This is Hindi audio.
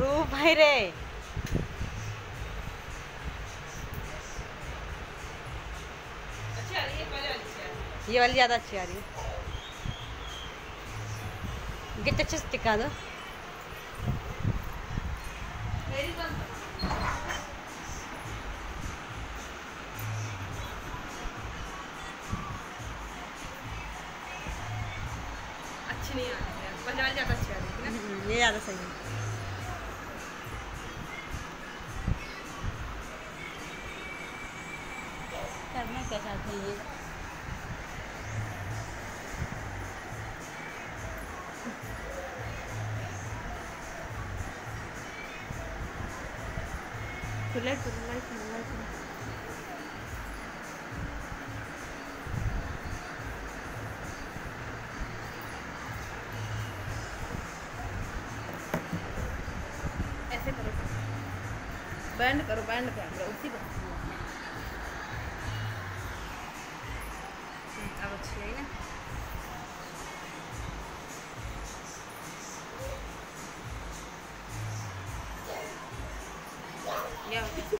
भाई रे। अच्छी आ रही है, पहले वाली अच्छी आ रही है। ये वाली ज़्यादा अच्छी आ रही है। गिट अच्छे से टिका दो। मेरी बंद कर। अच्छी नहीं आ रही है, पहले वाली ज़्यादा अच्छी आ रही है ना। ये ज़्यादा सही है। करना क्या चाहते हैं ये? ऐसे करो, बैंड करो, बैंड कैमरा उसी पर। अब अच्छी आई ना। या